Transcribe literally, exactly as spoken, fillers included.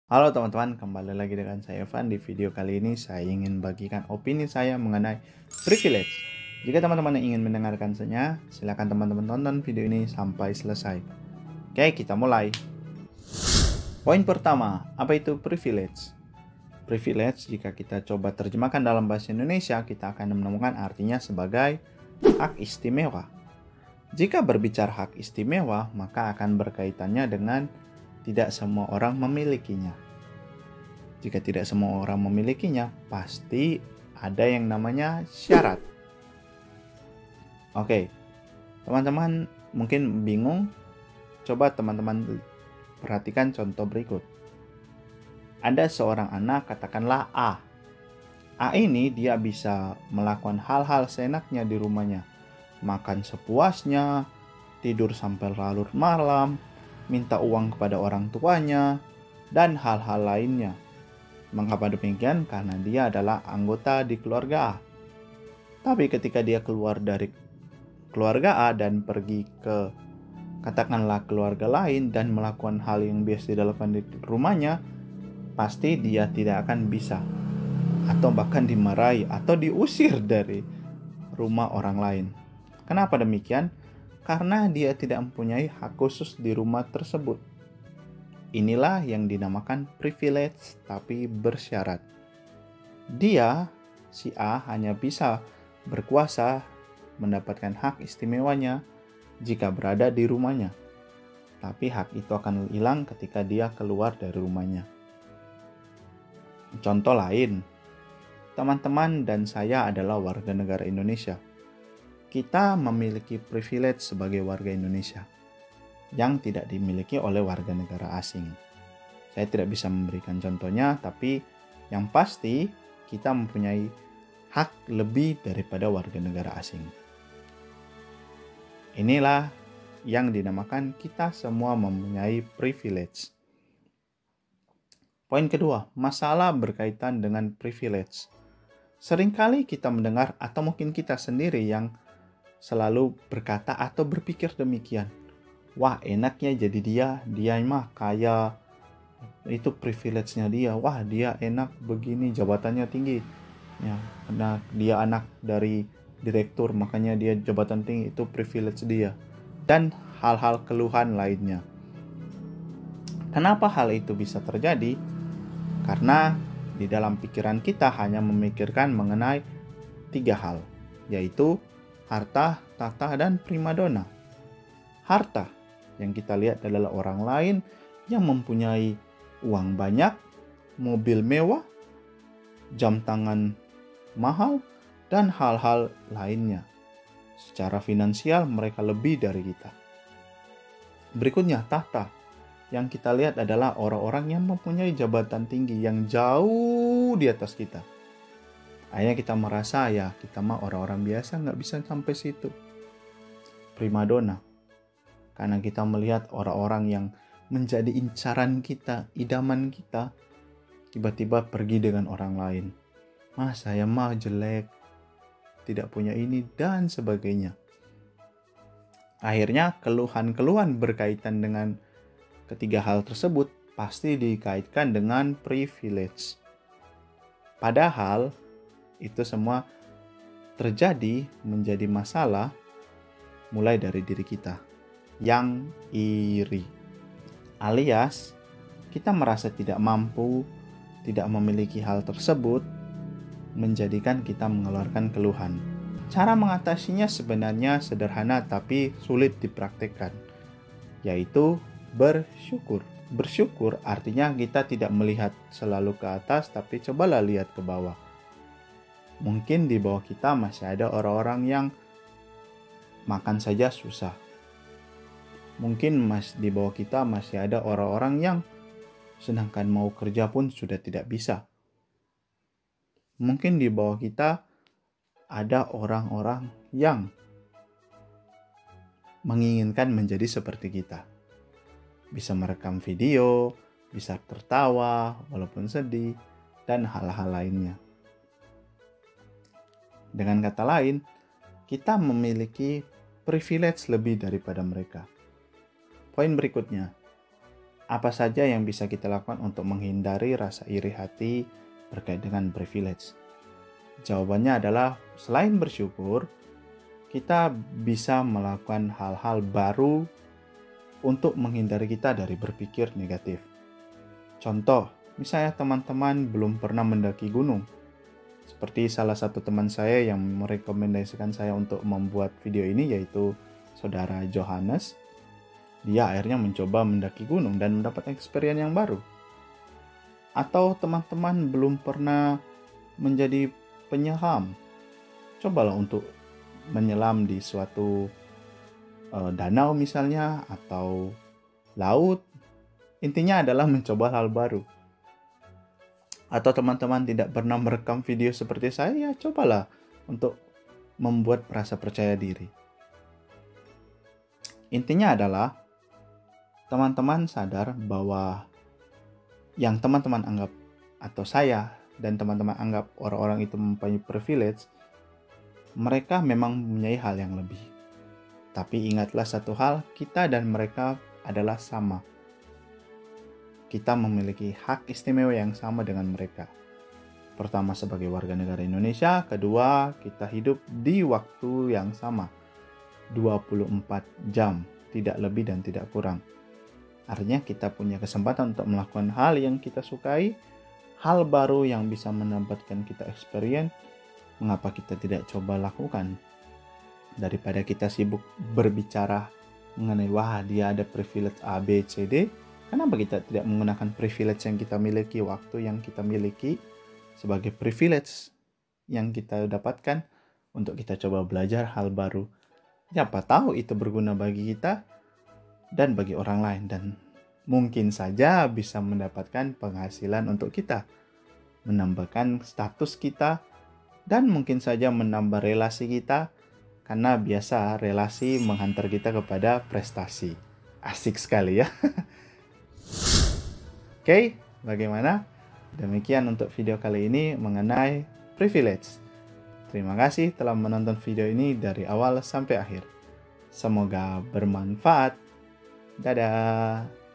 Halo teman-teman, kembali lagi dengan saya Evan. Di video kali ini saya ingin bagikan opini saya mengenai privilege. Jika teman-teman ingin mendengarkannya, silakan teman-teman tonton video ini sampai selesai. Oke, kita mulai. Poin pertama, apa itu privilege? Privilege, jika kita coba terjemahkan dalam bahasa Indonesia, kita akan menemukan artinya sebagai hak istimewa. Jika berbicara hak istimewa, maka akan berkaitannya dengan tidak semua orang memilikinya. Jika tidak semua orang memilikinya, pasti ada yang namanya syarat. Oke, teman-teman mungkin bingung. Coba teman-teman perhatikan contoh berikut. Ada seorang anak, katakanlah A. A ini dia bisa melakukan hal-hal seenaknya di rumahnya. Makan sepuasnya, tidur sampai larut malam, minta uang kepada orang tuanya, dan hal-hal lainnya. Mengapa demikian? Karena dia adalah anggota di keluarga A. Tapi ketika dia keluar dari keluarga A dan pergi ke katakanlah keluarga lain dan melakukan hal yang biasa dilakukan di rumahnya, pasti dia tidak akan bisa atau bahkan dimarahi atau diusir dari rumah orang lain. Kenapa demikian? Karena dia tidak mempunyai hak khusus di rumah tersebut. Inilah yang dinamakan privilege tapi bersyarat. Dia, si A, hanya bisa berkuasa mendapatkan hak istimewanya jika berada di rumahnya. Tapi hak itu akan hilang ketika dia keluar dari rumahnya. Contoh lain, teman-teman dan saya adalah warga negara Indonesia. Kita memiliki privilege sebagai warga Indonesia yang tidak dimiliki oleh warga negara asing. Saya tidak bisa memberikan contohnya, tapi yang pasti kita mempunyai hak lebih daripada warga negara asing. Inilah yang dinamakan kita semua mempunyai privilege. Poin kedua, masalah berkaitan dengan privilege. Seringkali kita mendengar atau mungkin kita sendiri yang selalu berkata atau berpikir demikian. Wah, enaknya jadi dia, dia mah kaya, itu privilege-nya dia. Wah, dia enak begini, jabatannya tinggi. Ya, karena dia anak dari direktur, makanya dia jabatan tinggi, itu privilege dia. Dan hal-hal keluhan lainnya. Kenapa hal itu bisa terjadi? Karena di dalam pikiran kita hanya memikirkan mengenai tiga hal, yaitu harta, tahta, dan primadona. Harta yang kita lihat adalah orang lain yang mempunyai uang banyak, mobil mewah, jam tangan mahal, dan hal-hal lainnya. Secara finansial mereka lebih dari kita. Berikutnya tahta. Yang kita lihat adalah orang-orang yang mempunyai jabatan tinggi yang jauh di atas kita. Akhirnya kita merasa ya kita mah orang-orang biasa nggak bisa sampai situ. Primadona. Karena kita melihat orang-orang yang menjadi incaran kita, idaman kita, tiba-tiba pergi dengan orang lain. Mah saya mah jelek, tidak punya ini dan sebagainya. Akhirnya keluhan-keluhan berkaitan dengan ketiga hal tersebut pasti dikaitkan dengan privilege. Padahal itu semua terjadi menjadi masalah mulai dari diri kita yang iri. Alias kita merasa tidak mampu, tidak memiliki hal tersebut, menjadikan kita mengeluarkan keluhan. Cara mengatasinya sebenarnya sederhana tapi sulit dipraktikkan, yaitu bersyukur. Bersyukur artinya kita tidak melihat selalu ke atas, tapi cobalah lihat ke bawah. Mungkin di bawah kita masih ada orang-orang yang makan saja susah. Mungkin mas, di bawah kita masih ada orang-orang yang sedangkan mau kerja pun sudah tidak bisa. Mungkin di bawah kita ada orang-orang yang menginginkan menjadi seperti kita. Bisa merekam video, bisa tertawa walaupun sedih, dan hal-hal lainnya. Dengan kata lain, kita memiliki privilege lebih daripada mereka. Poin berikutnya, Apa saja yang bisa kita lakukan untuk menghindari rasa iri hati terkait dengan privilege? Jawabannya adalah selain bersyukur, kita bisa melakukan hal-hal baru untuk menghindari kita dari berpikir negatif. Contoh, misalnya teman-teman belum pernah mendaki gunung. Seperti salah satu teman saya yang merekomendasikan saya untuk membuat video ini, yaitu saudara Johannes. Dia akhirnya mencoba mendaki gunung dan mendapat experience yang baru. Atau teman-teman belum pernah menjadi penyelam. Cobalah untuk menyelam di suatu uh, danau misalnya, atau laut. Intinya adalah mencoba hal baru. Atau teman-teman tidak pernah merekam video seperti saya, ya cobalah untuk membuat rasa percaya diri. Intinya adalah teman-teman sadar bahwa yang teman-teman anggap, atau saya dan teman-teman anggap orang-orang itu mempunyai privilege, mereka memang mempunyai hal yang lebih. Tapi ingatlah satu hal, kita dan mereka adalah sama. Kita memiliki hak istimewa yang sama dengan mereka. Pertama, sebagai warga negara Indonesia. Kedua, kita hidup di waktu yang sama, dua puluh empat jam, tidak lebih dan tidak kurang. Artinya kita punya kesempatan untuk melakukan hal yang kita sukai, hal baru yang bisa mendapatkan kita experience. Mengapa kita tidak coba lakukan? Daripada kita sibuk berbicara mengenai wah dia ada privilege A, B, C, D, kenapa kita tidak menggunakan privilege yang kita miliki, waktu yang kita miliki sebagai privilege yang kita dapatkan untuk kita coba belajar hal baru. Siapa tahu itu berguna bagi kita dan bagi orang lain, dan mungkin saja bisa mendapatkan penghasilan untuk kita, menambahkan status kita, dan mungkin saja menambah relasi kita, karena biasa relasi menghantar kita kepada prestasi. Asik sekali ya. Oke, bagaimana? Demikian untuk video kali ini mengenai privilege. Terima kasih telah menonton video ini dari awal sampai akhir. Semoga bermanfaat. Dadah.